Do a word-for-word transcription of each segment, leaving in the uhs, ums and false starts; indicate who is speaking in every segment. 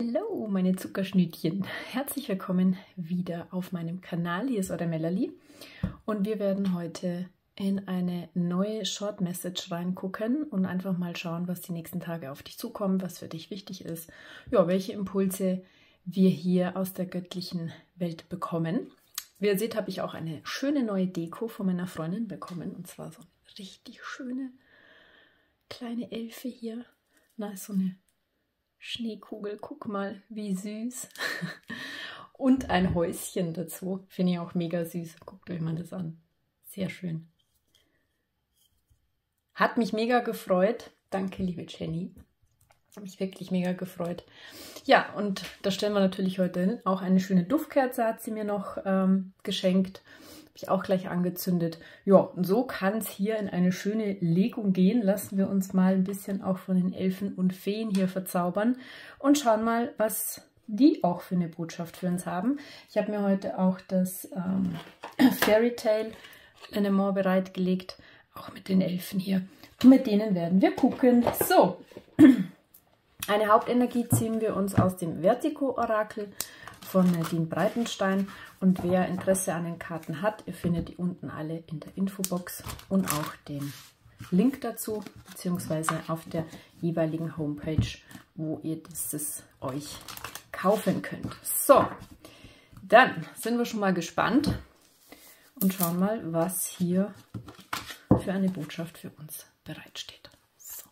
Speaker 1: Hallo meine Zuckerschnütchen, herzlich willkommen wieder auf meinem Kanal. Hier ist eure Melanie und wir werden heute in eine neue Short Message reingucken und einfach mal schauen, was die nächsten Tage auf dich zukommt, was für dich wichtig ist, ja, welche Impulse wir hier aus der göttlichen Welt bekommen. Wie ihr seht, habe ich auch eine schöne neue Deko von meiner Freundin bekommen, und zwar so eine richtig schöne kleine Elfe hier. Na, ist so eine Schneekugel, guck mal, wie süß. Und ein Häuschen dazu, finde ich auch mega süß. Guckt euch mal das an, sehr schön. Hat mich mega gefreut, danke liebe Jenny, hat mich wirklich mega gefreut. Ja, und da stellen wir natürlich heute hin. Auch eine schöne Duftkerze hat sie mir noch ähm, geschenkt. Habe ich auch gleich angezündet. Ja, und so kann es hier in eine schöne Legung gehen. Lassen wir uns mal ein bisschen auch von den Elfen und Feen hier verzaubern und schauen mal, was die auch für eine Botschaft für uns haben. Ich habe mir heute auch das ähm, Fairy Tale Element bereitgelegt, auch mit den Elfen hier. Und mit denen werden wir gucken. So, eine Hauptenergie ziehen wir uns aus dem Vertigo-Orakel von Nadine Breitenstein, und wer Interesse an den Karten hat, ihr findet die unten alle in der Infobox und auch den Link dazu, beziehungsweise auf der jeweiligen Homepage, wo ihr dieses euch kaufen könnt. So, dann sind wir schon mal gespannt und schauen mal, was hier für eine Botschaft für uns bereitsteht. So.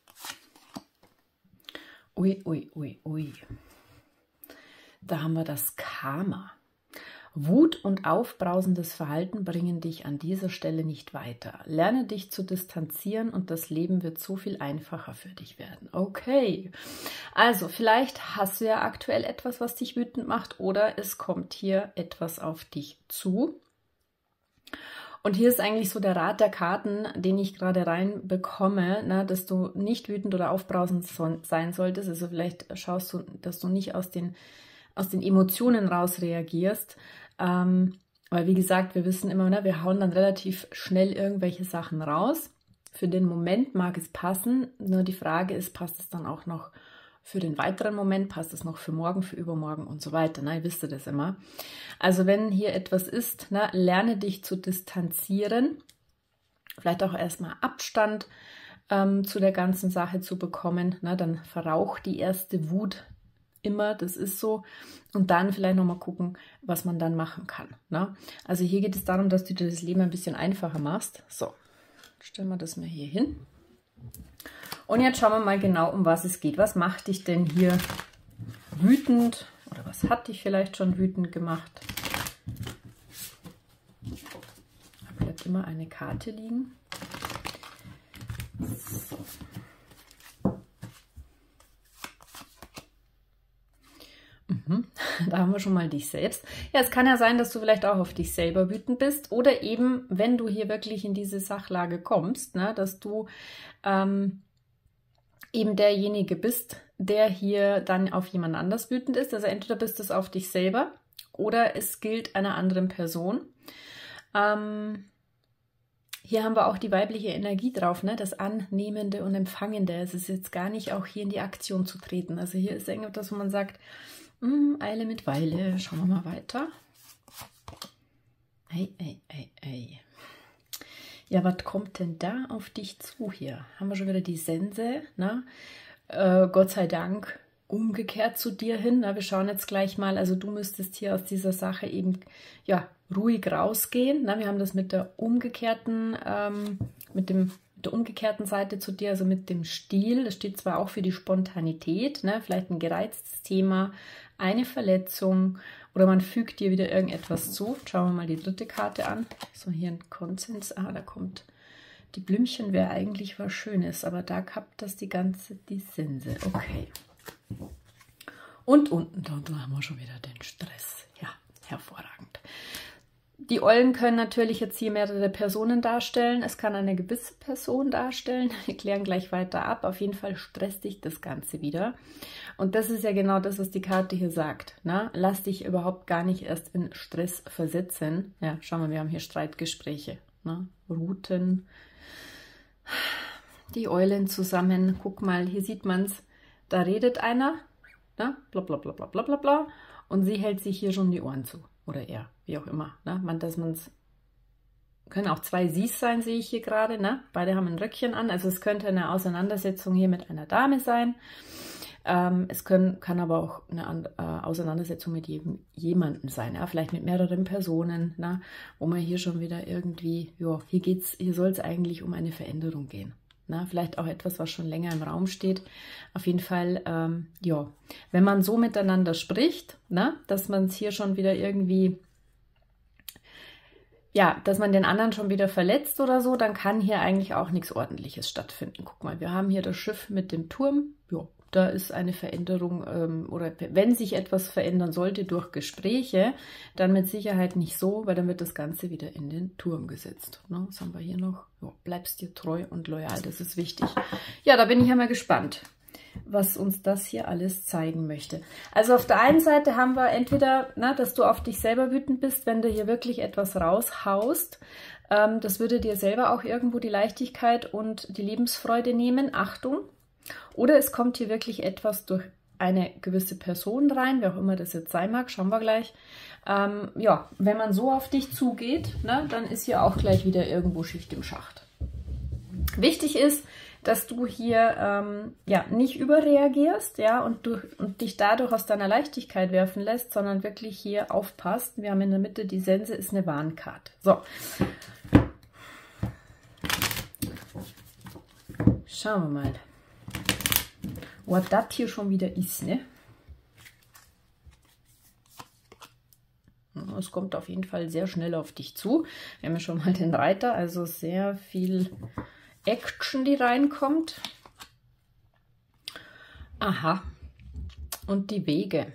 Speaker 1: Ui, ui, ui, ui. Da haben wir das Karma. Wut und aufbrausendes Verhalten bringen dich an dieser Stelle nicht weiter. Lerne dich zu distanzieren und das Leben wird so viel einfacher für dich werden. Okay, also vielleicht hast du ja aktuell etwas, was dich wütend macht, oder es kommt hier etwas auf dich zu. Und hier ist eigentlich so der Rat der Karten, den ich gerade rein bekomme, ne, dass du nicht wütend oder aufbrausend sein solltest. Also vielleicht schaust du, dass du nicht aus den aus den Emotionen raus reagierst, ähm, weil wie gesagt, wir wissen immer, ne, wir hauen dann relativ schnell irgendwelche Sachen raus. Für den Moment mag es passen, nur die Frage ist, passt es dann auch noch für den weiteren Moment, passt es noch für morgen, für übermorgen und so weiter, ne, ihr wisst das immer. Also wenn hier etwas ist, ne, lerne dich zu distanzieren, vielleicht auch erstmal Abstand ähm, zu der ganzen Sache zu bekommen, ne, dann verraucht die erste Wut immer, das ist so, und dann vielleicht nochmal gucken, was man dann machen kann. Ne? Also hier geht es darum, dass du dir das Leben ein bisschen einfacher machst. So, stellen wir das mal hier hin. Und jetzt schauen wir mal genau, um was es geht. Was macht dich denn hier wütend, oder was hat dich vielleicht schon wütend gemacht? Da bleibt immer eine Karte liegen. So. Da haben wir schon mal dich selbst. Ja, es kann ja sein, dass du vielleicht auch auf dich selber wütend bist, oder eben, wenn du hier wirklich in diese Sachlage kommst, ne, dass du ähm, eben derjenige bist, der hier dann auf jemand anders wütend ist. Also entweder bist es auf dich selber oder es gilt einer anderen Person. Ähm, hier haben wir auch die weibliche Energie drauf, ne? Das Annehmende und Empfangende. Es ist jetzt gar nicht auch hier in die Aktion zu treten. Also hier ist irgendwas, wo man sagt, Eile mit Weile. Schauen wir mal weiter. Ei, ei, ei, ei. Ja, was kommt denn da auf dich zu hier? Haben wir schon wieder die Sense, ne? Äh, Gott sei Dank umgekehrt zu dir hin. Na, wir schauen jetzt gleich mal. Also du müsstest hier aus dieser Sache eben ja ruhig rausgehen. Na, wir haben das mit der umgekehrten, ähm, mit dem der umgekehrten Seite zu dir, also mit dem Stiel. Das steht zwar auch für die Spontanität, ne? Vielleicht ein gereiztes Thema, eine Verletzung, oder man fügt dir wieder irgendetwas zu. Schauen wir mal die dritte Karte an. So, hier ein Konsens. Ah, da kommt die Blümchen, wäre eigentlich was Schönes, aber da kappt das die ganze die Sense. Okay. Und unten, da, da haben wir schon wieder den Stress. Ja, hervorragend. Die Eulen können natürlich jetzt hier mehrere Personen darstellen. Es kann eine gewisse Person darstellen. Wir klären gleich weiter ab. Auf jeden Fall stresst dich das Ganze wieder. Und das ist ja genau das, was die Karte hier sagt. Ne? Lass dich überhaupt gar nicht erst in Stress versetzen. Ja, schau mal, wir haben hier Streitgespräche. Ne? Routen. Die Eulen zusammen. Guck mal, hier sieht man es. Da redet einer. ne? Bla bla bla bla bla bla bla. Und sie hält sich hier schon die Ohren zu. Oder er, wie auch immer. Ne? Man, dass man's, können auch zwei Sie's sein, sehe ich hier gerade. Ne? Beide haben ein Röckchen an. Also es könnte eine Auseinandersetzung hier mit einer Dame sein. Ähm, es können, kann aber auch eine äh, Auseinandersetzung mit jedem, jemandem sein. Ja? Vielleicht mit mehreren Personen. Ne? Wo man hier schon wieder irgendwie, ja, hier geht's, hier soll es eigentlich um eine Veränderung gehen. Na, vielleicht auch etwas, was schon länger im Raum steht. Auf jeden Fall, ähm, ja, wenn man so miteinander spricht, na, dass man es hier schon wieder irgendwie, ja, dass man den anderen schon wieder verletzt oder so, dann kann hier eigentlich auch nichts Ordentliches stattfinden. Guck mal, wir haben hier das Schiff mit dem Turm. Ja, da ist eine Veränderung ähm, oder wenn sich etwas verändern sollte durch Gespräche, dann mit Sicherheit nicht so, weil dann wird das Ganze wieder in den Turm gesetzt. Ne? Was haben wir hier noch? Ja, bleibst dir treu und loyal, das ist wichtig. Ja, da bin ich ja mal gespannt, was uns das hier alles zeigen möchte. Also auf der einen Seite haben wir entweder, na, dass du auf dich selber wütend bist, wenn du hier wirklich etwas raushaust. Ähm, das würde dir selber auch irgendwo die Leichtigkeit und die Lebensfreude nehmen. Achtung! Oder es kommt hier wirklich etwas durch eine gewisse Person rein, wer auch immer das jetzt sein mag, schauen wir gleich. Ähm, ja, wenn man so auf dich zugeht, ne, dann ist hier auch gleich wieder irgendwo Schicht im Schacht. Wichtig ist, dass du hier ähm, ja, nicht überreagierst, ja, und, du, und dich dadurch aus deiner Leichtigkeit werfen lässt, sondern wirklich hier aufpasst. Wir haben in der Mitte die Sense, ist eine Warnkarte. So. Schauen wir mal, was das hier schon wieder ist, ne? Es kommt auf jeden Fall sehr schnell auf dich zu. Wir haben ja schon mal den Reiter, also sehr viel Action, die reinkommt. Aha. Und die Wege.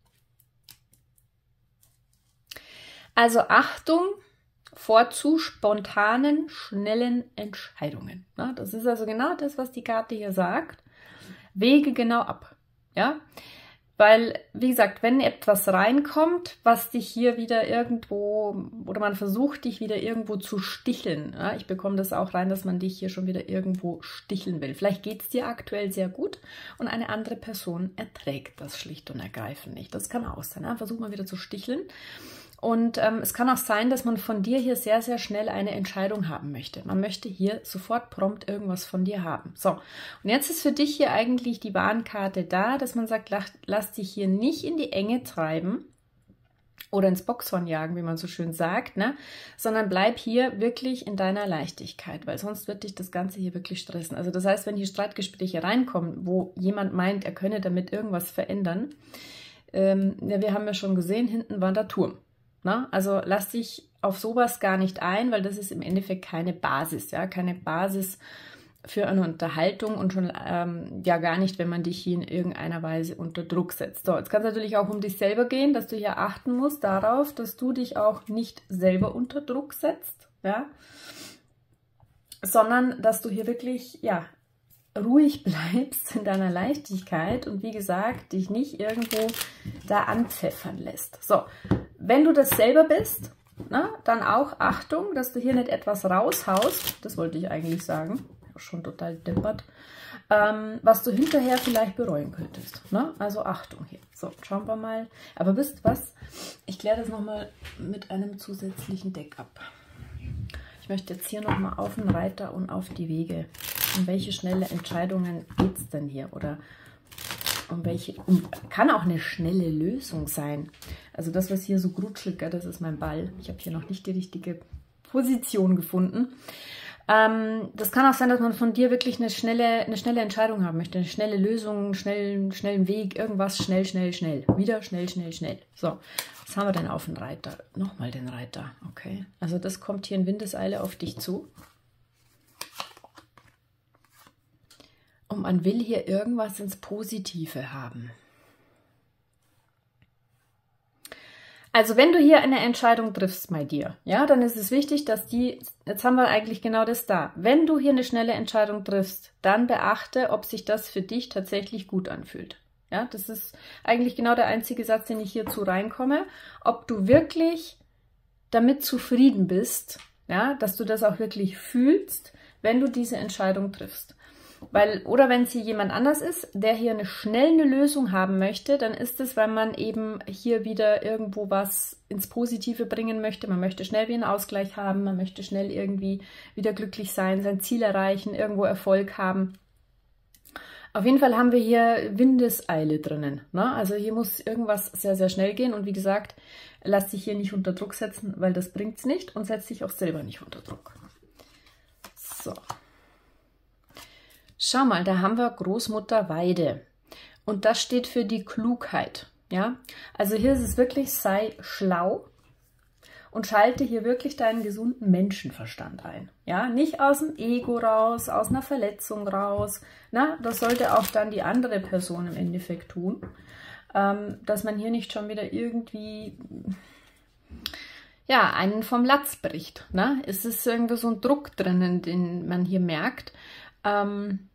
Speaker 1: Also Achtung vor zu spontanen, schnellen Entscheidungen. Das ist also genau das, was die Karte hier sagt. Wege genau ab. Ja? Weil, wie gesagt, wenn etwas reinkommt, was dich hier wieder irgendwo, oder man versucht, dich wieder irgendwo zu sticheln. Ja, ich bekomme das auch rein, dass man dich hier schon wieder irgendwo sticheln will. Vielleicht geht es dir aktuell sehr gut und eine andere Person erträgt das schlicht und ergreifend nicht. Das kann auch sein. Ja? Versuch mal wieder zu sticheln. Und ähm, es kann auch sein, dass man von dir hier sehr, sehr schnell eine Entscheidung haben möchte. Man möchte hier sofort prompt irgendwas von dir haben. So, und jetzt ist für dich hier eigentlich die Warnkarte da, dass man sagt, lass, lass dich hier nicht in die Enge treiben oder ins Boxhorn jagen, wie man so schön sagt, ne? Sondern bleib hier wirklich in deiner Leichtigkeit, weil sonst wird dich das Ganze hier wirklich stressen. Also das heißt, wenn hier Streitgespräche reinkommen, wo jemand meint, er könne damit irgendwas verändern, ähm, ja, wir haben ja schon gesehen, hinten war der Turm. Na, also lass dich auf sowas gar nicht ein, weil das ist im Endeffekt keine Basis, ja, keine Basis für eine Unterhaltung und schon ähm, ja gar nicht, wenn man dich hier in irgendeiner Weise unter Druck setzt. So, jetzt kann es natürlich auch um dich selber gehen, dass du hier achten musst darauf, dass du dich auch nicht selber unter Druck setzt, ja, sondern dass du hier wirklich, ja, ruhig bleibst in deiner Leichtigkeit und wie gesagt, dich nicht irgendwo da anpfeffern lässt. So, wenn du das selber bist, na, dann auch Achtung, dass du hier nicht etwas raushaust, das wollte ich eigentlich sagen, schon total deppert, ähm, was du hinterher vielleicht bereuen könntest. Ne? Also Achtung hier. So, schauen wir mal. Aber wisst was? Ich kläre das nochmal mit einem zusätzlichen Deck ab. Ich möchte jetzt hier nochmal auf den Reiter und auf die Wege. Um welche schnelle Entscheidungen geht es denn hier? Oder um welche, um, kann auch eine schnelle Lösung sein. Also das, was hier so grutschelt, das ist mein Ball. Ich habe hier noch nicht die richtige Position gefunden. Ähm, das kann auch sein, dass man von dir wirklich eine schnelle, eine schnelle Entscheidung haben möchte. Eine schnelle Lösung, schnell, schnellen Weg, irgendwas schnell, schnell, schnell. Wieder schnell, schnell, schnell. So, was haben wir denn auf dem Reiter? Nochmal den Reiter, okay. Also das kommt hier in Windeseile auf dich zu. Und man will hier irgendwas ins Positive haben. Also wenn du hier eine Entscheidung triffst bei dir, ja, dann ist es wichtig, dass die, jetzt haben wir eigentlich genau das da. Wenn du hier eine schnelle Entscheidung triffst, dann beachte, ob sich das für dich tatsächlich gut anfühlt. Ja, das ist eigentlich genau der einzige Satz, den ich hierzu reinkomme. Ob du wirklich damit zufrieden bist, ja, dass du das auch wirklich fühlst, wenn du diese Entscheidung triffst. Weil, oder wenn es hier jemand anders ist, der hier eine schnell eine Lösung haben möchte, dann ist es, weil man eben hier wieder irgendwo was ins Positive bringen möchte. Man möchte schnell wieder einen Ausgleich haben, man möchte schnell irgendwie wieder glücklich sein, sein Ziel erreichen, irgendwo Erfolg haben. Auf jeden Fall haben wir hier Windeseile drinnen, ne? Also hier muss irgendwas sehr, sehr schnell gehen. Und wie gesagt, lass dich hier nicht unter Druck setzen, weil das bringt es nicht, und setz dich auch selber nicht unter Druck. So. Schau mal, da haben wir Großmutter Weide. Und das steht für die Klugheit. Ja? Also hier ist es wirklich, sei schlau und schalte hier wirklich deinen gesunden Menschenverstand ein. Ja? Nicht aus dem Ego raus, aus einer Verletzung raus. Na, das sollte auch dann die andere Person im Endeffekt tun. Ähm, dass man hier nicht schon wieder irgendwie ja, einen vom Latz bricht. Ne? Es ist irgendwie so ein Druck drinnen, den man hier merkt. Ähm,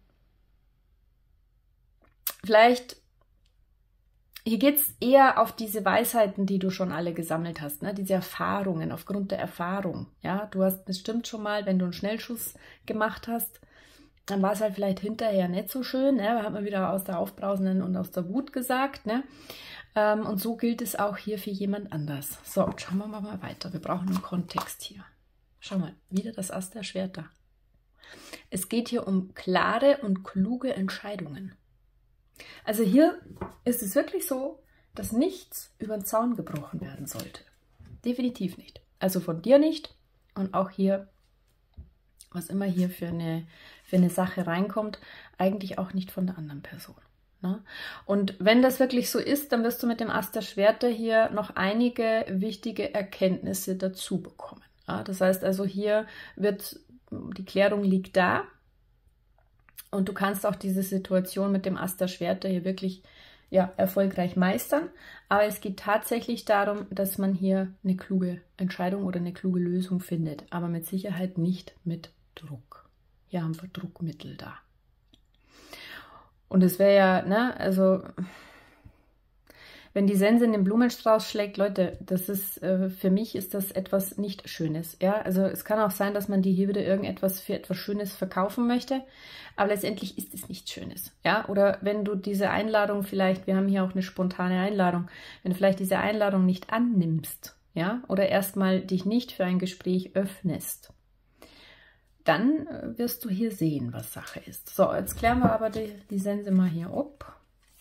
Speaker 1: vielleicht, hier geht es eher auf diese Weisheiten, die du schon alle gesammelt hast, ne? Diese Erfahrungen, aufgrund der Erfahrung. Ja? Du hast bestimmt schon mal, wenn du einen Schnellschuss gemacht hast, dann war es halt vielleicht hinterher nicht so schön. Ne? Da hat man wieder aus der Aufbrausenden und aus der Wut gesagt. Ne? Ähm, und so gilt es auch hier für jemand anders. So, schauen wir mal weiter. Wir brauchen einen Kontext hier. Schau mal, wieder das Ass der Schwerter. Es geht hier um klare und kluge Entscheidungen. Also hier ist es wirklich so, dass nichts über den Zaun gebrochen werden sollte. Definitiv nicht. Also von dir nicht und auch hier, was immer hier für eine, für eine Sache reinkommt, eigentlich auch nicht von der anderen Person. Ne? Und wenn das wirklich so ist, dann wirst du mit dem Ass der Schwerter hier noch einige wichtige Erkenntnisse dazu bekommen. Ja? Das heißt also, hier wird die Klärung liegt da und du kannst auch diese Situation mit dem Ass der Schwerter hier wirklich ja, erfolgreich meistern. Aber es geht tatsächlich darum, dass man hier eine kluge Entscheidung oder eine kluge Lösung findet. Aber mit Sicherheit nicht mit Druck. Hier haben wir Druckmittel da. Und es wäre ja, ne, also wenn die Sense in den Blumenstrauß schlägt, Leute, das ist, äh, für mich ist das etwas nicht Schönes. Ja, also es kann auch sein, dass man dir hier wieder irgendetwas für etwas Schönes verkaufen möchte, aber letztendlich ist es nichts Schönes. Ja, oder wenn du diese Einladung vielleicht, wir haben hier auch eine spontane Einladung, wenn du vielleicht diese Einladung nicht annimmst, ja, oder erstmal dich nicht für ein Gespräch öffnest, dann äh, wirst du hier sehen, was Sache ist. So, jetzt klären wir aber die, die Sense mal hier ab.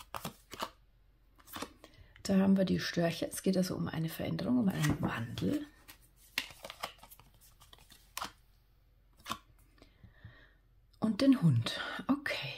Speaker 1: Da haben wir die Störche. Es geht also um eine Veränderung, um einen Wandel. Und den Hund. Okay.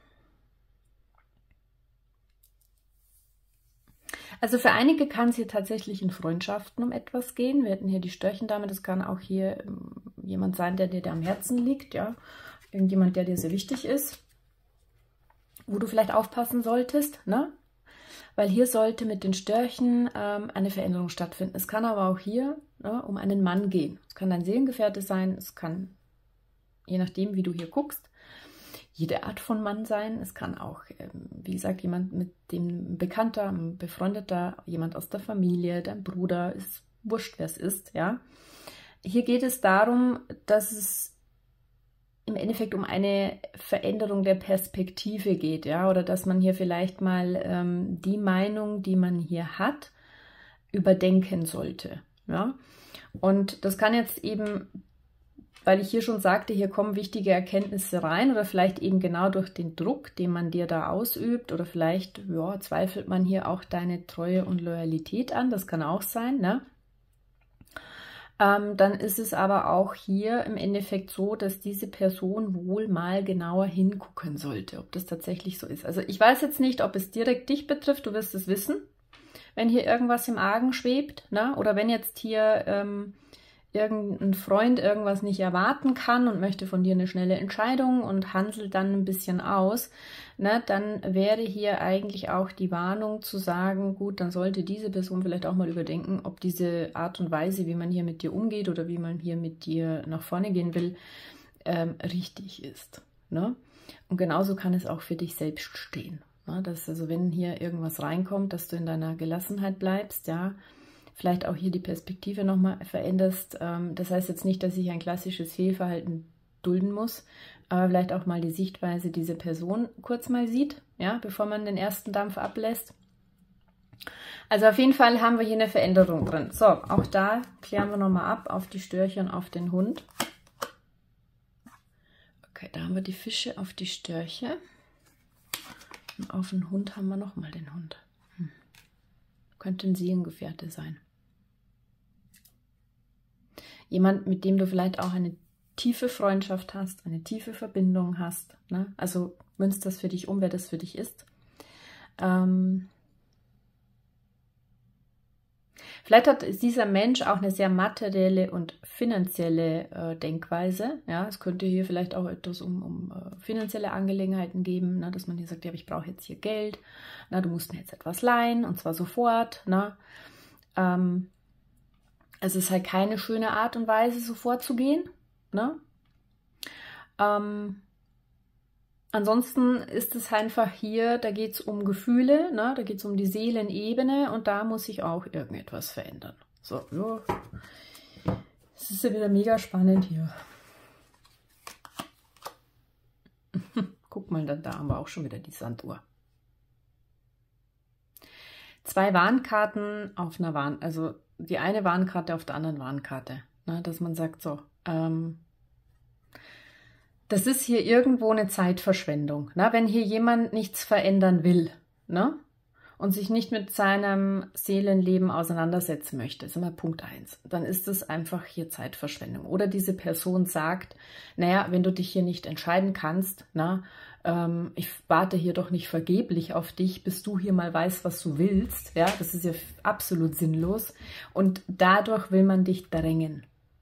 Speaker 1: Also für einige kann es hier tatsächlich in Freundschaften um etwas gehen. Wir hatten hier die Störchendame. Das kann auch hier jemand sein, der dir am Herzen liegt. Ja, irgendjemand, der dir sehr wichtig ist. Wo du vielleicht aufpassen solltest, ne? Weil hier sollte mit den Störchen ähm, eine Veränderung stattfinden. Es kann aber auch hier ne, um einen Mann gehen. Es kann dein Seelengefährte sein, es kann, je nachdem, wie du hier guckst, jede Art von Mann sein. Es kann auch, ähm, wie gesagt, jemand mit dem ein Bekannter, ein Befreundeter, jemand aus der Familie, dein Bruder, ist wurscht, wer es ist. Ja? Hier geht es darum, dass es im Endeffekt um eine Veränderung der Perspektive geht, ja, oder dass man hier vielleicht mal ähm, die Meinung, die man hier hat, überdenken sollte, ja. Und das kann jetzt eben, weil ich hier schon sagte, hier kommen wichtige Erkenntnisse rein oder vielleicht eben genau durch den Druck, den man dir da ausübt oder vielleicht, ja, zweifelt man hier auch deine Treue und Loyalität an, das kann auch sein, ne? Ähm, dann ist es aber auch hier im Endeffekt so, dass diese Person wohl mal genauer hingucken sollte, ob das tatsächlich so ist. Also ich weiß jetzt nicht, ob es direkt dich betrifft, du wirst es wissen, wenn hier irgendwas im Argen schwebt, ne? Oder wenn jetzt hier ähm, irgendein Freund irgendwas nicht erwarten kann und möchte von dir eine schnelle Entscheidung und handelt dann ein bisschen aus, ne, dann wäre hier eigentlich auch die Warnung zu sagen, gut, dann sollte diese Person vielleicht auch mal überdenken, ob diese Art und Weise, wie man hier mit dir umgeht oder wie man hier mit dir nach vorne gehen will, ähm, richtig ist. Ne? Und genauso kann es auch für dich selbst stehen. Ne? Dass also, wenn hier irgendwas reinkommt, dass du in deiner Gelassenheit bleibst, ja, vielleicht auch hier die Perspektive nochmal veränderst. Das heißt jetzt nicht, dass ich ein klassisches Fehlverhalten dulden muss, aber vielleicht auch mal die Sichtweise dieser Person kurz mal sieht, ja, bevor man den ersten Dampf ablässt. Also auf jeden Fall haben wir hier eine Veränderung drin. So, auch da klären wir nochmal ab auf die Störche und auf den Hund. Okay, da haben wir die Fische auf die Störche. Und auf den Hund haben wir nochmal den Hund. Hm. Könnte ein Seelengefährte sein. Jemand, mit dem du vielleicht auch eine tiefe Freundschaft hast, eine tiefe Verbindung hast. Ne? Also münzt das für dich um, wer das für dich ist. Ähm... Vielleicht hat dieser Mensch auch eine sehr materielle und finanzielle äh, Denkweise. Ja, es könnte hier vielleicht auch etwas um, um äh, finanzielle Angelegenheiten geben, ne, dass man hier sagt, ja, ich brauche jetzt hier Geld, na, du musst mir jetzt etwas leihen und zwar sofort. Ne? Ähm, es ist halt keine schöne Art und Weise, so vorzugehen. Ne? Ähm, Ansonsten ist es einfach hier, da geht es um Gefühle, ne? Da geht es um die Seelenebene und da muss sich auch irgendetwas verändern. So, ja. Es ist ja wieder mega spannend hier. Guck mal, da, da haben wir auch schon wieder die Sanduhr. Zwei Warnkarten auf einer Warn, also die eine Warnkarte auf der anderen Warnkarte. Ne? Dass man sagt, so, ähm, das ist hier irgendwo eine Zeitverschwendung. Ne? Wenn hier jemand nichts verändern will, ne? Und sich nicht mit seinem Seelenleben auseinandersetzen möchte, ist immer Punkt eins, dann ist es einfach hier Zeitverschwendung. Oder diese Person sagt, naja, wenn du dich hier nicht entscheiden kannst, na, ähm, ich warte hier doch nicht vergeblich auf dich, bis du hier mal weißt, was du willst. Ja, das ist ja absolut sinnlos. Und dadurch will man dich drängen.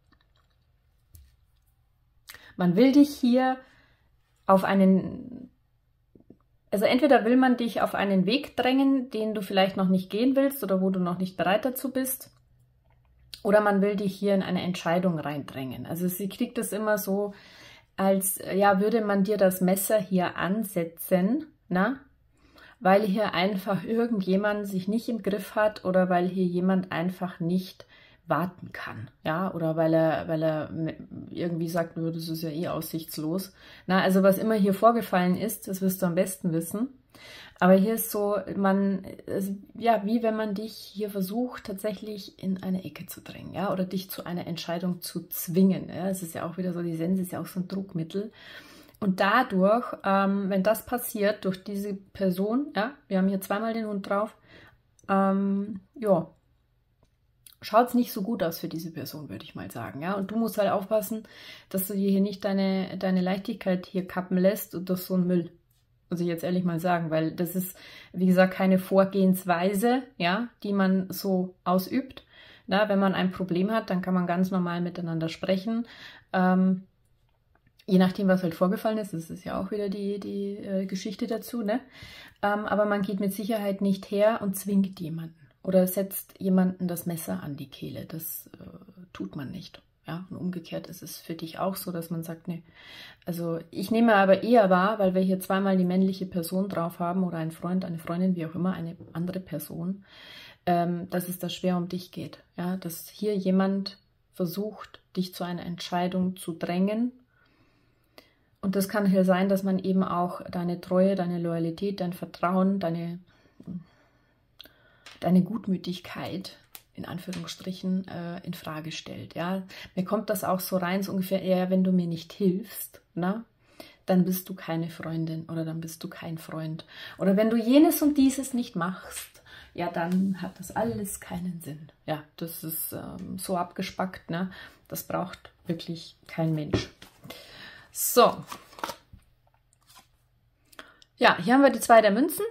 Speaker 1: Man will dich hier auf einen, also entweder will man dich auf einen Weg drängen, den du vielleicht noch nicht gehen willst oder wo du noch nicht bereit dazu bist, oder man will dich hier in eine Entscheidung reindrängen. Also sie kriegt das immer so, als ja, würde man dir das Messer hier ansetzen, na? Weil hier einfach irgendjemand sich nicht im Griff hat oder weil hier jemand einfach nicht warten kann, ja, oder weil er, weil er irgendwie sagt, das ist ja eh aussichtslos. Na, also was immer hier vorgefallen ist, das wirst du am besten wissen. Aber hier ist so, man, ja, wie wenn man dich hier versucht, tatsächlich in eine Ecke zu drängen, ja, oder dich zu einer Entscheidung zu zwingen. Ja, es ist ja auch wieder so, die Sense ist ja auch so ein Druckmittel. Und dadurch, ähm, wenn das passiert, durch diese Person, ja, wir haben hier zweimal den Hund drauf, ähm, ja, schaut es nicht so gut aus für diese Person, würde ich mal sagen. Ja? Und du musst halt aufpassen, dass du dir hier nicht deine, deine Leichtigkeit hier kappen lässt und durch so einen Müll. Muss ich jetzt ehrlich mal sagen, weil das ist, wie gesagt, keine Vorgehensweise, ja, die man so ausübt. Na, wenn man ein Problem hat, dann kann man ganz normal miteinander sprechen. Ähm, je nachdem, was halt vorgefallen ist, das ist ja auch wieder die, die äh, Geschichte dazu. Ne? Ähm, aber man geht mit Sicherheit nicht her und zwingt jemanden. Oder setzt jemanden das Messer an die Kehle. Das äh, tut man nicht. Ja? Und umgekehrt ist es für dich auch so, dass man sagt, nee, also ich nehme aber eher wahr, weil wir hier zweimal die männliche Person drauf haben oder ein Freund, eine Freundin, wie auch immer, eine andere Person, ähm, dass es da schwer um dich geht. Ja? Dass hier jemand versucht, dich zu einer Entscheidung zu drängen. Und das kann hier sein, dass man eben auch deine Treue, deine Loyalität, dein Vertrauen, deine... deine Gutmütigkeit, in Anführungsstrichen, äh, in Frage stellt. Ja? Mir kommt das auch so rein, so ungefähr, eher, wenn du mir nicht hilfst, na, dann bist du keine Freundin oder dann bist du kein Freund. Oder wenn du jenes und dieses nicht machst, ja, dann hat das alles keinen Sinn. Ja, das ist ähm, so abgespackt, ne? Das braucht wirklich kein Mensch. So. Ja, hier haben wir die zwei der Münzen.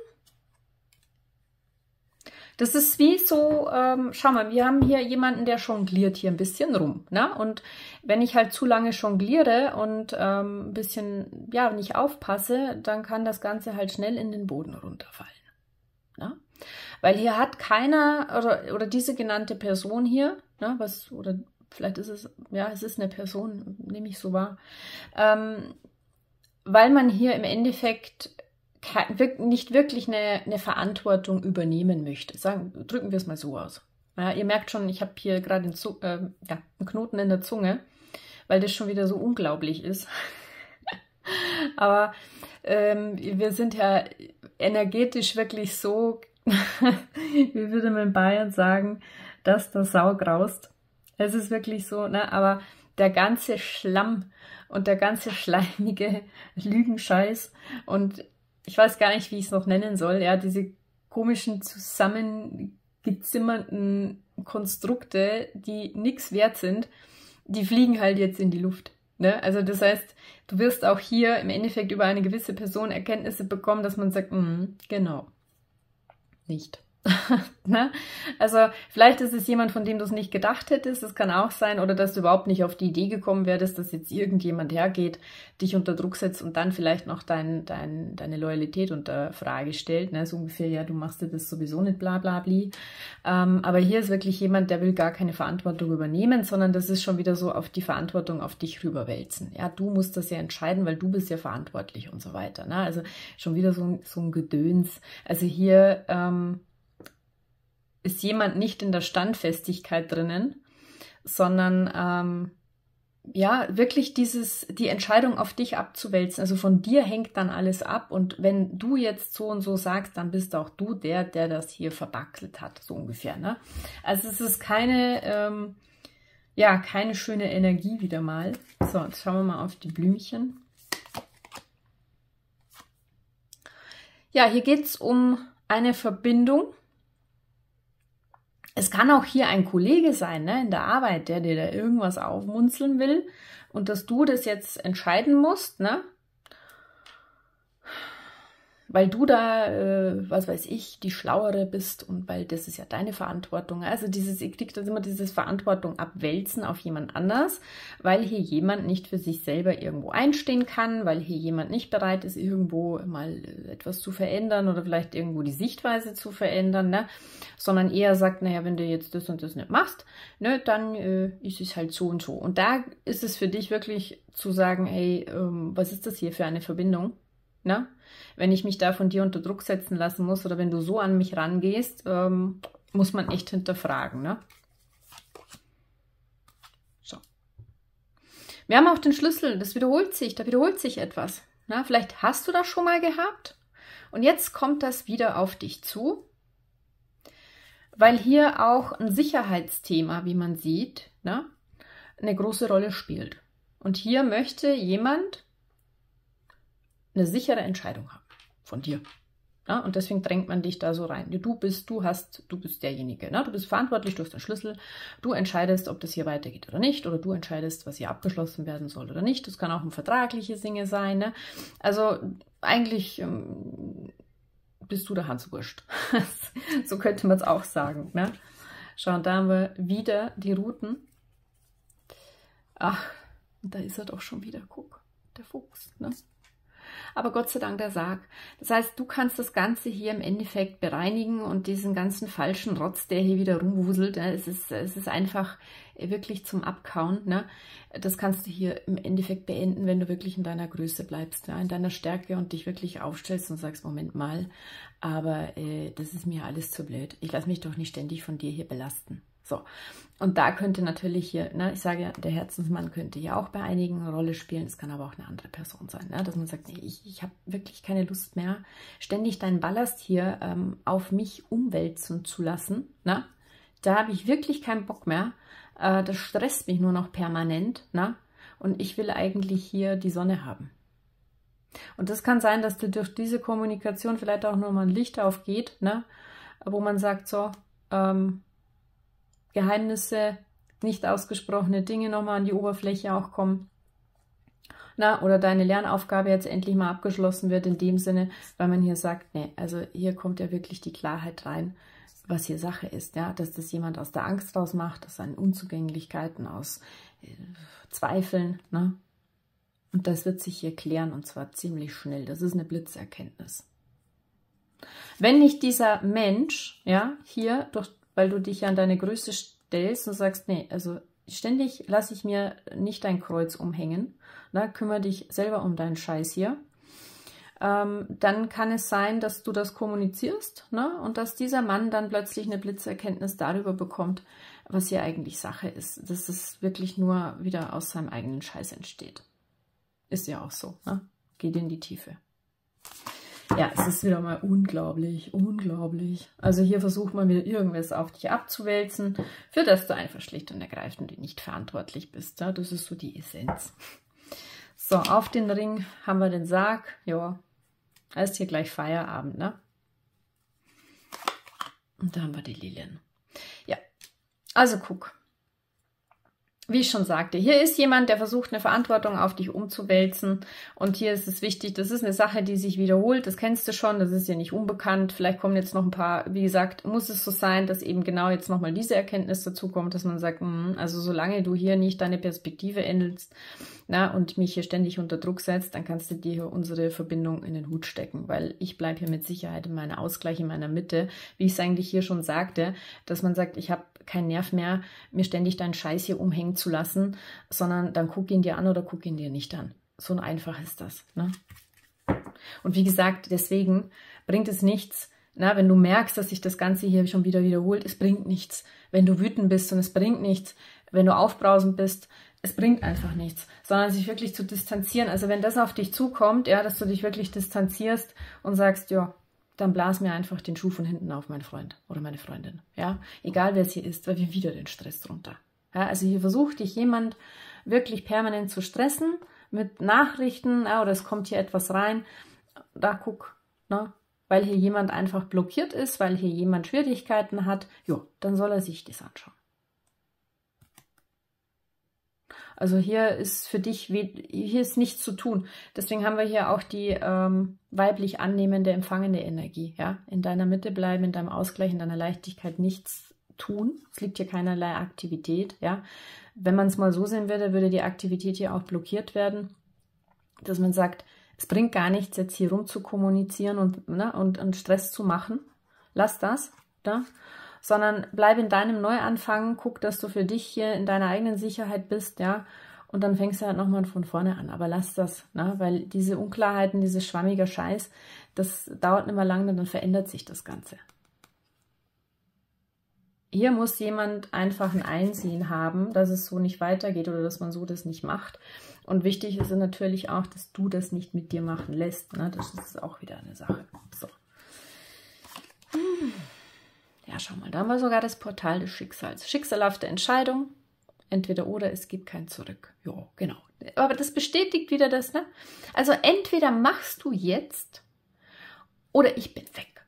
Speaker 1: Das ist wie so, ähm, schau mal, wir haben hier jemanden, der jongliert hier ein bisschen rum. Ne? Und wenn ich halt zu lange jongliere und ähm, ein bisschen, ja, nicht aufpasse, dann kann das Ganze halt schnell in den Boden runterfallen. Ne? Weil hier hat keiner, oder, oder diese genannte Person hier, ne, was, oder vielleicht ist es, ja, es ist eine Person, nehme ich so wahr, ähm, weil man hier im Endeffekt nicht wirklich eine, eine Verantwortung übernehmen möchte. Sagen, drücken wir es mal so aus. Ja, ihr merkt schon, ich habe hier gerade einen, äh, ja, einen Knoten in der Zunge, weil das schon wieder so unglaublich ist. Aber ähm, wir sind ja energetisch wirklich so, wie würde man in Bayern sagen, dass der Sau graust. Es ist wirklich so, ne? Aber der ganze Schlamm und der ganze schleimige Lügenscheiß und ich weiß gar nicht, wie ich es noch nennen soll, ja, diese komischen zusammengezimmerten Konstrukte, die nichts wert sind, die fliegen halt jetzt in die Luft. Ne? Also das heißt, du wirst auch hier im Endeffekt über eine gewisse Person Erkenntnisse bekommen, dass man sagt, mm, genau, nicht. Ne? Also vielleicht ist es jemand, von dem du es nicht gedacht hättest, das kann auch sein, oder dass du überhaupt nicht auf die Idee gekommen wärst, dass jetzt irgendjemand hergeht, dich unter Druck setzt und dann vielleicht noch dein, dein, deine Loyalität unter Frage stellt, ne? So ungefähr, ja, du machst dir das sowieso nicht, bla bla bli. Ähm, aber hier ist wirklich jemand, der will gar keine Verantwortung übernehmen, sondern das ist schon wieder so auf die Verantwortung auf dich rüberwälzen. Ja, du musst das ja entscheiden, weil du bist ja verantwortlich und so weiter. Ne? Also schon wieder so, so ein Gedöns. Also hier ähm, ist jemand nicht in der Standfestigkeit drinnen, sondern ähm, ja, wirklich dieses, die Entscheidung auf dich abzuwälzen. Also von dir hängt dann alles ab und wenn du jetzt so und so sagst, dann bist auch du der, der das hier verbackelt hat, so ungefähr. Ne? Also es ist keine, ähm, ja, keine schöne Energie wieder mal. So, jetzt schauen wir mal auf die Blümchen. Ja, hier geht es um eine Verbindung. Es kann auch hier ein Kollege sein, ne, in der Arbeit, der dir da irgendwas aufmunzeln will und dass du das jetzt entscheiden musst, ne? Weil du da, äh, was weiß ich, die Schlauere bist und weil das ist ja deine Verantwortung. Also dieses, ihr kriegt das immer dieses Verantwortung abwälzen auf jemand anders, weil hier jemand nicht für sich selber irgendwo einstehen kann, weil hier jemand nicht bereit ist, irgendwo mal etwas zu verändern oder vielleicht irgendwo die Sichtweise zu verändern, ne? Sondern eher sagt, naja, wenn du jetzt das und das nicht machst, ne, dann äh, ist es halt so und so. Und da ist es für dich wirklich zu sagen, hey, ähm, was ist das hier für eine Verbindung? Ne? Wenn ich mich da von dir unter Druck setzen lassen muss oder wenn du so an mich rangehst, ähm, muss man echt hinterfragen. Ne? So. Wir haben auch den Schlüssel, das wiederholt sich, da wiederholt sich etwas. Na, vielleicht hast du das schon mal gehabt und jetzt kommt das wieder auf dich zu, weil hier auch ein Sicherheitsthema, wie man sieht, ne, eine große Rolle spielt. Und hier möchte jemand eine sichere Entscheidung haben von dir. Ja, und deswegen drängt man dich da so rein. Du bist, du hast, du bist derjenige. Ne? Du bist verantwortlich, du hast den Schlüssel. Du entscheidest, ob das hier weitergeht oder nicht. Oder du entscheidest, was hier abgeschlossen werden soll oder nicht. Das kann auch ein vertragliches Dinge sein. Ne? Also eigentlich ähm, bist du der Hanswurst. So könnte man es auch sagen. Ne? Schau, da haben wir wieder die Routen. Ach, da ist er doch schon wieder. Guck, der Fuchs. Ne? Aber Gott sei Dank der Sarg. Das heißt, du kannst das Ganze hier im Endeffekt bereinigen und diesen ganzen falschen Rotz, der hier wieder rumwuselt, ne, es ist, es ist einfach wirklich zum Abkauen. Ne? Das kannst du hier im Endeffekt beenden, wenn du wirklich in deiner Größe bleibst, ja, in deiner Stärke und dich wirklich aufstellst und sagst, Moment mal, aber äh, das ist mir alles zu blöd. Ich lasse mich doch nicht ständig von dir hier belasten. So, und da könnte natürlich hier, ne, ich sage ja, der Herzensmann könnte hier auch bei einigen eine Rolle spielen, es kann aber auch eine andere Person sein, ne, dass man sagt, nee, ich, ich habe wirklich keine Lust mehr, ständig deinen Ballast hier ähm, auf mich umwälzen zu lassen, ne? Da habe ich wirklich keinen Bock mehr, äh, das stresst mich nur noch permanent, ne? Und ich will eigentlich hier die Sonne haben. Und das kann sein, dass dir durch diese Kommunikation vielleicht auch nur mal ein Licht aufgeht, ne? Wo man sagt, so, ähm, Geheimnisse, nicht ausgesprochene Dinge nochmal an die Oberfläche auch kommen. Na, oder deine Lernaufgabe jetzt endlich mal abgeschlossen wird in dem Sinne, weil man hier sagt, nee, also hier kommt ja wirklich die Klarheit rein, was hier Sache ist, ja, dass das jemand aus der Angst raus macht, aus seinen Unzugänglichkeiten, aus äh, Zweifeln, ne? Und das wird sich hier klären und zwar ziemlich schnell. Das ist eine Blitzerkenntnis. Wenn nicht dieser Mensch, ja, hier durch weil du dich an deine Größe stellst und sagst, nee, also ständig lasse ich mir nicht dein Kreuz umhängen, ne, kümmere dich selber um deinen Scheiß hier, ähm, dann kann es sein, dass du das kommunizierst, ne, und dass dieser Mann dann plötzlich eine Blitzerkenntnis darüber bekommt, was hier eigentlich Sache ist, dass es wirklich nur wieder aus seinem eigenen Scheiß entsteht. Ist ja auch so, ne? geht in die Tiefe. Ja, es ist wieder mal unglaublich, unglaublich. Also hier versucht man wieder irgendwas auf dich abzuwälzen, für das du einfach schlicht und ergreifend nicht verantwortlich bist. Ja? Das ist so die Essenz. So, auf den Ring haben wir den Sarg. Ja, da ist hier gleich Feierabend, ne? Und da haben wir die Lilien. Ja, also guck. Wie ich schon sagte, hier ist jemand, der versucht, eine Verantwortung auf dich umzuwälzen. Und hier ist es wichtig, das ist eine Sache, die sich wiederholt. Das kennst du schon, das ist ja nicht unbekannt. Vielleicht kommen jetzt noch ein paar, wie gesagt, muss es so sein, dass eben genau jetzt nochmal diese Erkenntnis dazu kommt, dass man sagt, mh, also solange du hier nicht deine Perspektive ändelst, na, und mich hier ständig unter Druck setzt, dann kannst du dir hier unsere Verbindung in den Hut stecken. Weil ich bleibe hier mit Sicherheit in meiner Ausgleich, in meiner Mitte. Wie ich es eigentlich hier schon sagte, dass man sagt, ich habe keinen Nerv mehr, mir ständig deinen Scheiß hier umhängen zu lassen, sondern dann guck ihn dir an oder guck ihn dir nicht an. So einfach ist das. Ne? Und wie gesagt, deswegen bringt es nichts, na, wenn du merkst, dass sich das Ganze hier schon wieder wiederholt, es bringt nichts. Wenn du wütend bist und es bringt nichts, wenn du aufbrausend bist, es bringt einfach nichts, sondern sich wirklich zu distanzieren. Also wenn das auf dich zukommt, ja, dass du dich wirklich distanzierst und sagst, ja, dann blas mir einfach den Schuh von hinten auf, mein Freund oder meine Freundin. Ja, egal wer es hier ist, weil wir wieder den Stress drunter. Ja, also hier versucht dich jemand wirklich permanent zu stressen mit Nachrichten, ja, oder es kommt hier etwas rein. Da guck, ne, weil hier jemand einfach blockiert ist, weil hier jemand Schwierigkeiten hat, ja, dann soll er sich das anschauen. Also hier ist für dich, hier ist nichts zu tun. Deswegen haben wir hier auch die ähm, weiblich annehmende, empfangende Energie. Ja? In deiner Mitte bleiben, in deinem Ausgleich, in deiner Leichtigkeit nichts tun. Es liegt hier keinerlei Aktivität. Ja? Wenn man es mal so sehen würde, würde die Aktivität hier auch blockiert werden. Dass man sagt, es bringt gar nichts, jetzt hier rum zu kommunizieren und, ne, und, und Stress zu machen. Lass das. Ne? Sondern bleib in deinem Neuanfang, guck, dass du für dich hier in deiner eigenen Sicherheit bist, ja, und dann fängst du halt nochmal von vorne an, aber lass das, ne, weil diese Unklarheiten, dieses schwammige Scheiß, das dauert nicht mehr lange, dann verändert sich das Ganze. Hier muss jemand einfach ein Einsehen haben, dass es so nicht weitergeht oder dass man so das nicht macht. Und wichtig ist natürlich auch, dass du das nicht mit dir machen lässt, ne, das ist auch wieder eine Sache. So. Hm. Ja, schau mal, da haben wir sogar das Portal des Schicksals. Schicksalhafte Entscheidung, entweder oder, es gibt kein Zurück. Ja, genau. Aber das bestätigt wieder das, ne? Also entweder machst du jetzt oder ich bin weg.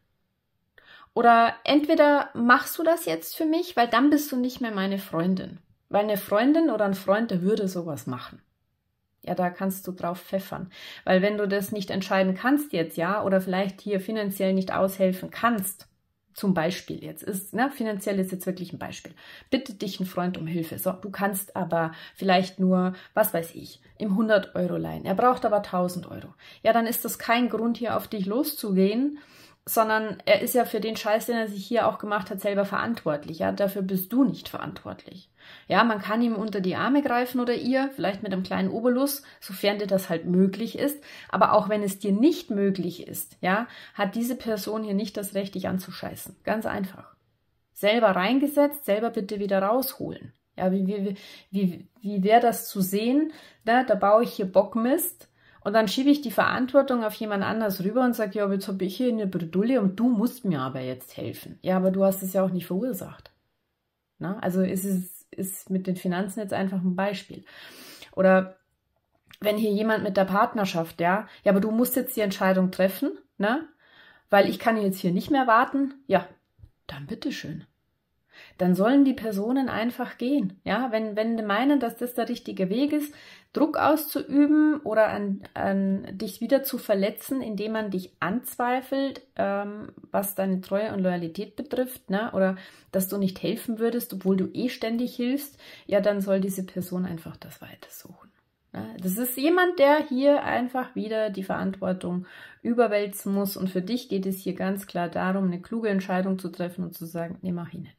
Speaker 1: Oder entweder machst du das jetzt für mich, weil dann bist du nicht mehr meine Freundin. Weil eine Freundin oder ein Freund, der würde sowas machen. Ja, da kannst du drauf pfeffern. Weil wenn du das nicht entscheiden kannst jetzt, ja, oder vielleicht hier finanziell nicht aushelfen kannst, zum Beispiel jetzt ist, ne, finanziell ist jetzt wirklich ein Beispiel. Bitte dich ein Freund um Hilfe. So, du kannst aber vielleicht nur, was weiß ich, ihm hundert Euro leihen. Er braucht aber tausend Euro. Ja, dann ist das kein Grund, hier auf dich loszugehen, sondern er ist ja für den Scheiß, den er sich hier auch gemacht hat, selber verantwortlich. Ja, dafür bist du nicht verantwortlich. Ja, man kann ihm unter die Arme greifen oder ihr, vielleicht mit einem kleinen Obolus, sofern dir das halt möglich ist. Aber auch wenn es dir nicht möglich ist, ja, hat diese Person hier nicht das Recht, dich anzuscheißen. Ganz einfach. Selber reingesetzt, selber bitte wieder rausholen. Ja, wie, wie, wie, wie wäre das zu sehen? Ne? Da baue ich hier Bockmist und dann schiebe ich die Verantwortung auf jemand anders rüber und sage, ja, jetzt habe ich hier eine Bredouille und du musst mir aber jetzt helfen. Ja, aber du hast es ja auch nicht verursacht. Na? Also ist es ist mit den Finanzen jetzt einfach ein Beispiel. Oder wenn hier jemand mit der Partnerschaft, ja, ja, aber du musst jetzt die Entscheidung treffen, ne? Weil ich kann jetzt hier nicht mehr warten, ja, dann bitteschön. Dann sollen die Personen einfach gehen, ja, wenn, wenn die meinen, dass das der richtige Weg ist, Druck auszuüben oder an, an dich wieder zu verletzen, indem man dich anzweifelt, ähm, was deine Treue und Loyalität betrifft, ne? Oder dass du nicht helfen würdest, obwohl du eh ständig hilfst, ja, dann soll diese Person einfach das Weite suchen. Ne? Das ist jemand, der hier einfach wieder die Verantwortung überwälzen muss und für dich geht es hier ganz klar darum, eine kluge Entscheidung zu treffen und zu sagen, nee, mach ich nicht.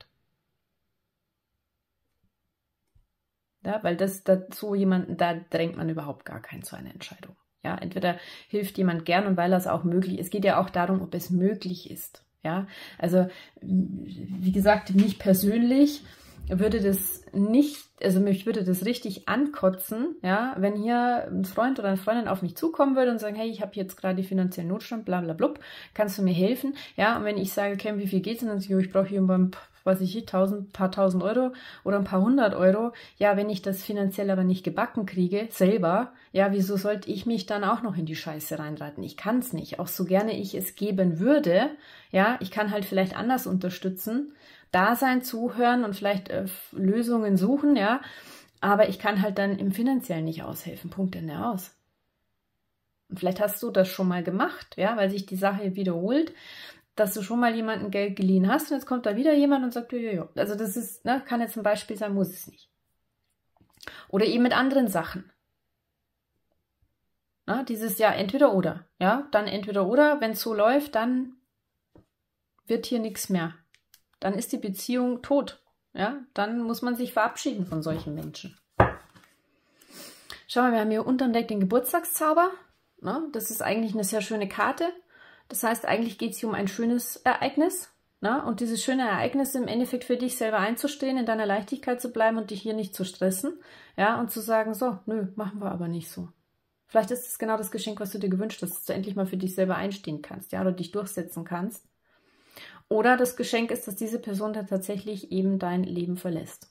Speaker 1: Ja, weil das, das so jemanden, da drängt man überhaupt gar keinen zu einer Entscheidung. Ja, entweder hilft jemand gern und weil das auch möglich ist. Es geht ja auch darum, ob es möglich ist. Ja, also wie gesagt, nicht persönlich, würde das nicht, also mich würde das richtig ankotzen, ja, wenn hier ein Freund oder eine Freundin auf mich zukommen würde und sagen, hey, ich habe jetzt gerade finanziellen Notstand, bla bla blub, kannst du mir helfen? Ja, und wenn ich sage, okay, wie viel geht's denn? Dann sage ich, ich brauche hier beim, weiß ich, tausend, paar tausend Euro oder ein paar hundert Euro. Ja, wenn ich das finanziell aber nicht gebacken kriege, selber, ja, wieso sollte ich mich dann auch noch in die Scheiße reinreiten? Ich kann es nicht, auch so gerne ich es geben würde, ja, ich kann halt vielleicht anders unterstützen, da sein, zuhören und vielleicht äh, Lösungen suchen, ja, aber ich kann halt dann im Finanziellen nicht aushelfen. Punkt, Ende aus. Und vielleicht hast du das schon mal gemacht, ja, weil sich die Sache wiederholt, dass du schon mal jemandem Geld geliehen hast und jetzt kommt da wieder jemand und sagt, ja, ja, ja. Also das ist, ne, kann jetzt ein Beispiel sein, muss es nicht. Oder eben mit anderen Sachen. Na, dieses ja entweder oder, ja, dann entweder oder, wenn es so läuft, dann wird hier nichts mehr. Dann ist die Beziehung tot. Ja, dann muss man sich verabschieden von solchen Menschen. Schau mal, wir haben hier unterm Deck den Geburtstagszauber. Na, das ist eigentlich eine sehr schöne Karte. Das heißt, eigentlich geht es hier um ein schönes Ereignis. Na, und dieses schöne Ereignis im Endeffekt für dich selber einzustehen, in deiner Leichtigkeit zu bleiben und dich hier nicht zu stressen. Ja, und zu sagen, so, nö, machen wir aber nicht so. Vielleicht ist es genau das Geschenk, was du dir gewünscht hast, dass du endlich mal für dich selber einstehen kannst, ja, oder dich durchsetzen kannst. Oder das Geschenk ist, dass diese Person dann tatsächlich eben dein Leben verlässt.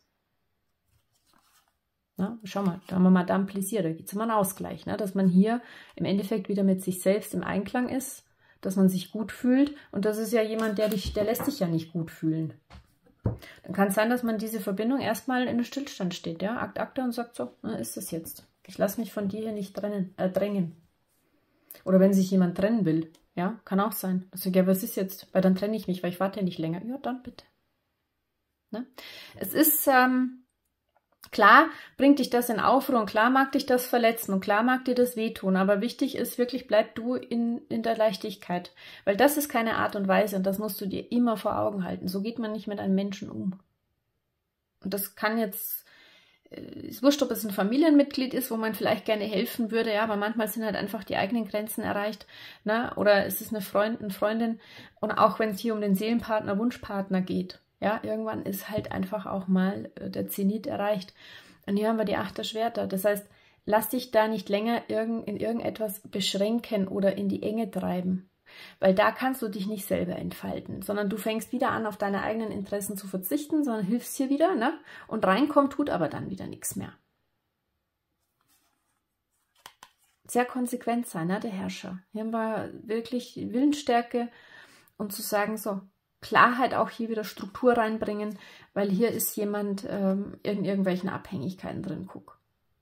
Speaker 1: Na, schau mal, da haben wir Madame Plaisir, da geht es um einen Ausgleich, ne? Dass man hier im Endeffekt wieder mit sich selbst im Einklang ist, dass man sich gut fühlt und das ist ja jemand, der dich, der lässt dich ja nicht gut fühlen. Dann kann es sein, dass man diese Verbindung erstmal in einem Stillstand steht, ja, Akt, Akte und sagt so, na, ist das jetzt. Ich lasse mich von dir hier nicht trennen, äh, drängen. Oder wenn sich jemand trennen will. Ja, kann auch sein. Also, ja, was ist jetzt? Weil dann trenne ich mich, weil ich warte ja nicht länger. Ja, dann bitte. Ne? Es ist, ähm, klar bringt dich das in Aufruhr und klar mag dich das verletzen und klar mag dir das wehtun, aber wichtig ist wirklich, bleib du in, in der Leichtigkeit. Weil das ist keine Art und Weise und das musst du dir immer vor Augen halten. So geht man nicht mit einem Menschen um. Und das kann jetzt... Es ist wurscht, ob es ein Familienmitglied ist, wo man vielleicht gerne helfen würde, ja, aber manchmal sind halt einfach die eigenen Grenzen erreicht, ne? Oder es ist eine Freundin, eine Freundin und auch wenn es hier um den Seelenpartner, Wunschpartner geht, ja, irgendwann ist halt einfach auch mal der Zenit erreicht. Und hier haben wir die Acht der Schwerter, das heißt, lass dich da nicht länger in irgendetwas beschränken oder in die Enge treiben. Weil da kannst du dich nicht selber entfalten, sondern du fängst wieder an, auf deine eigenen Interessen zu verzichten, sondern hilfst hier wieder, ne? Und reinkommt, tut aber dann wieder nichts mehr. Sehr konsequent sein, ne? Der Herrscher. Hier haben wir wirklich Willensstärke und zu sagen, so, Klarheit auch hier wieder Struktur reinbringen, weil hier ist jemand ähm, in irgendwelchen Abhängigkeiten drin, guck.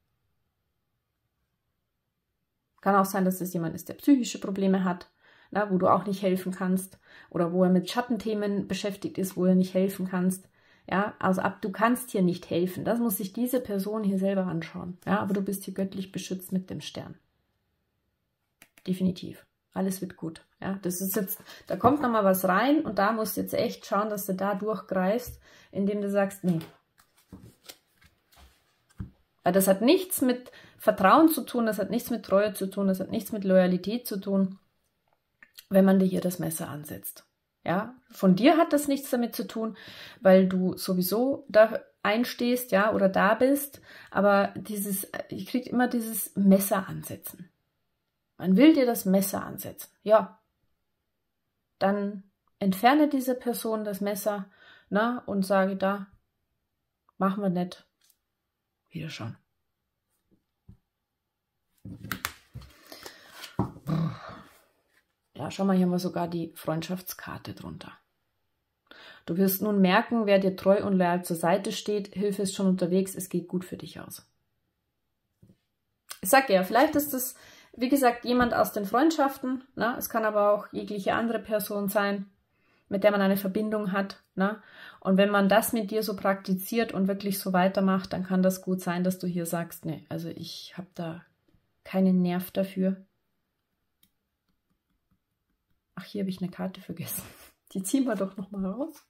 Speaker 1: Kann auch sein, dass es jemand ist, der psychische Probleme hat. Na, wo du auch nicht helfen kannst oder wo er mit Schattenthemen beschäftigt ist, wo er nicht helfen kannst. Ja, also ab, du kannst hier nicht helfen. Das muss sich diese Person hier selber anschauen. Ja, aber du bist hier göttlich beschützt mit dem Stern. Definitiv. Alles wird gut. Ja, das ist jetzt, da kommt nochmal was rein und da musst du jetzt echt schauen, dass du da durchgreifst, indem du sagst, nee. Weil das hat nichts mit Vertrauen zu tun, das hat nichts mit Treue zu tun, das hat nichts mit Loyalität zu tun, wenn man dir hier das Messer ansetzt. Ja, von dir hat das nichts damit zu tun, weil du sowieso da einstehst, ja, oder da bist, aber dieses, ich kriege immer dieses Messer ansetzen. Man will dir das Messer ansetzen, ja. Dann entferne diese Person das Messer, na, und sage da, machen wir nicht. Wieder schon. Ja, schau mal, hier haben wir sogar die Freundschaftskarte drunter. Du wirst nun merken, wer dir treu und loyal zur Seite steht. Hilfe ist schon unterwegs, es geht gut für dich aus. Ich sag ja, vielleicht ist das, wie gesagt, jemand aus den Freundschaften. Ne? Es kann aber auch jegliche andere Person sein, mit der man eine Verbindung hat. Ne? Und wenn man das mit dir so praktiziert und wirklich so weitermacht, dann kann das gut sein, dass du hier sagst, nee, also ich habe da keinen Nerv dafür. Ach, hier habe ich eine Karte vergessen. Die ziehen wir doch nochmal raus.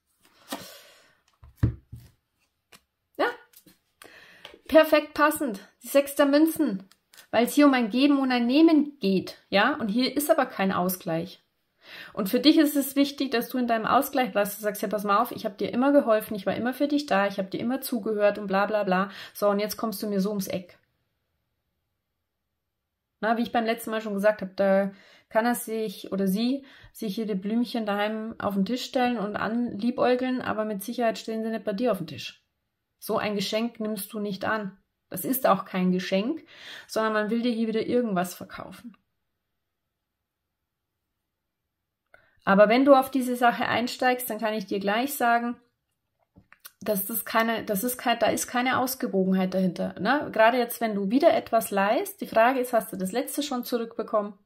Speaker 1: Ja, perfekt passend. Die Sechs der Münzen. Weil es hier um ein Geben und ein Nehmen geht. Ja, und hier ist aber kein Ausgleich. Und für dich ist es wichtig, dass du in deinem Ausgleich bleibst. Du sagst, ja, pass mal auf, ich habe dir immer geholfen, ich war immer für dich da, ich habe dir immer zugehört und bla bla bla. So, und jetzt kommst du mir so ums Eck. Na, wie ich beim letzten Mal schon gesagt habe, da kann er sich oder sie sich hier die Blümchen daheim auf den Tisch stellen und anliebäugeln, aber mit Sicherheit stehen sie nicht bei dir auf den Tisch. So ein Geschenk nimmst du nicht an. Das ist auch kein Geschenk, sondern man will dir hier wieder irgendwas verkaufen. Aber wenn du auf diese Sache einsteigst, dann kann ich dir gleich sagen, dass das keine, das ist kein, da ist keine Ausgewogenheit dahinter. Ne? Gerade jetzt, wenn du wieder etwas leihst, die Frage ist, hast du das letzte schon zurückbekommen?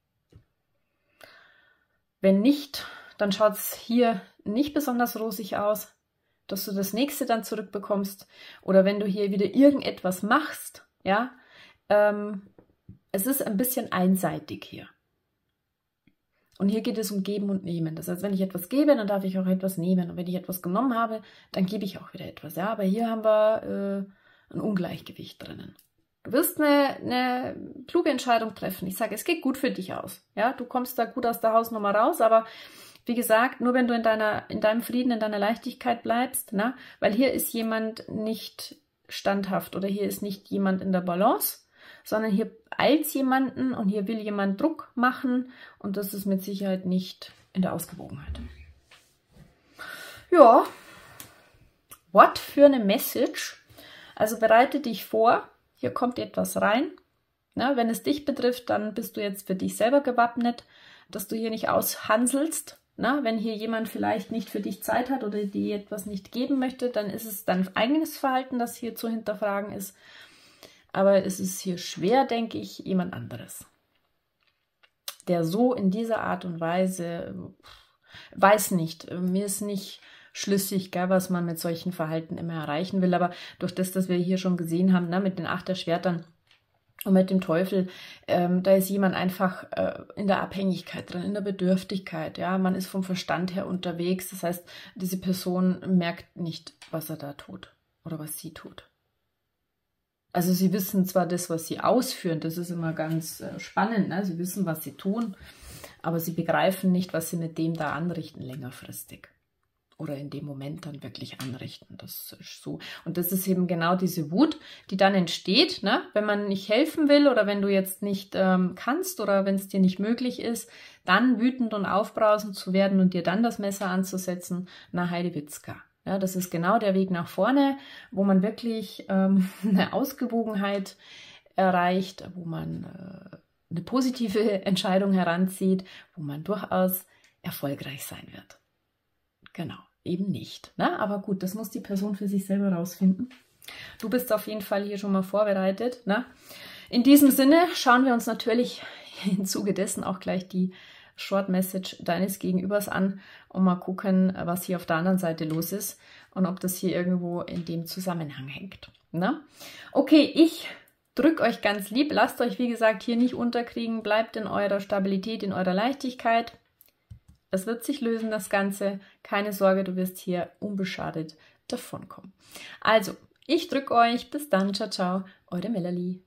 Speaker 1: Wenn nicht, dann schaut es hier nicht besonders rosig aus, dass du das nächste dann zurückbekommst. Oder wenn du hier wieder irgendetwas machst, ja, ähm, es ist ein bisschen einseitig hier. Und hier geht es um Geben und Nehmen. Das heißt, wenn ich etwas gebe, dann darf ich auch etwas nehmen. Und wenn ich etwas genommen habe, dann gebe ich auch wieder etwas. Ja, aber hier haben wir äh, ein Ungleichgewicht drinnen. Du wirst eine, eine kluge Entscheidung treffen. Ich sage, es geht gut für dich aus. Ja, du kommst da gut aus der Hausnummer raus, aber wie gesagt, nur wenn du in deiner, in deinem Frieden, in deiner Leichtigkeit bleibst, ne? Weil hier ist jemand nicht standhaft oder hier ist nicht jemand in der Balance, sondern hier eilt jemanden und hier will jemand Druck machen und das ist mit Sicherheit nicht in der Ausgewogenheit. Ja, what für eine Message. Also bereite dich vor, hier kommt etwas rein. Na, wenn es dich betrifft, dann bist du jetzt für dich selber gewappnet, dass du hier nicht aushanselst. Na, wenn hier jemand vielleicht nicht für dich Zeit hat oder dir etwas nicht geben möchte, dann ist es dein eigenes Verhalten, das hier zu hinterfragen ist. Aber es ist hier schwer, denke ich, jemand anderes, der so in dieser Art und Weise, weiß nicht, mir ist nicht schlüssig, gell, was man mit solchen Verhalten immer erreichen will, aber durch das, dass wir hier schon gesehen haben, ne, mit den Achterschwertern und mit dem Teufel, ähm, da ist jemand einfach äh, in der Abhängigkeit drin, in der Bedürftigkeit, ja, man ist vom Verstand her unterwegs, das heißt, diese Person merkt nicht, was er da tut oder was sie tut. Also sie wissen zwar das, was sie ausführen, das ist immer ganz äh, spannend, ne? Sie wissen, was sie tun, aber sie begreifen nicht, was sie mit dem da anrichten längerfristig. Oder in dem Moment dann wirklich anrichten. Das ist so. Und das ist eben genau diese Wut, die dann entsteht, ne? Wenn man nicht helfen will oder wenn du jetzt nicht ähm, kannst oder wenn es dir nicht möglich ist, dann wütend und aufbrausend zu werden und dir dann das Messer anzusetzen, na Heidewitzka. Ja, das ist genau der Weg nach vorne, wo man wirklich ähm, eine Ausgewogenheit erreicht, wo man äh, eine positive Entscheidung heranzieht, wo man durchaus erfolgreich sein wird. Genau, eben nicht. Ne? Aber gut, das muss die Person für sich selber rausfinden. Du bist auf jeden Fall hier schon mal vorbereitet. Ne? In diesem Sinne schauen wir uns natürlich im Zuge dessen auch gleich die Short Message deines Gegenübers an und mal gucken, was hier auf der anderen Seite los ist und ob das hier irgendwo in dem Zusammenhang hängt. Ne? Okay, ich drücke euch ganz lieb. Lasst euch, wie gesagt, hier nicht unterkriegen. Bleibt in eurer Stabilität, in eurer Leichtigkeit. Es wird sich lösen, das Ganze. Keine Sorge, du wirst hier unbeschadet davonkommen. Also, ich drücke euch. Bis dann. Ciao, ciao. Eure Melanie.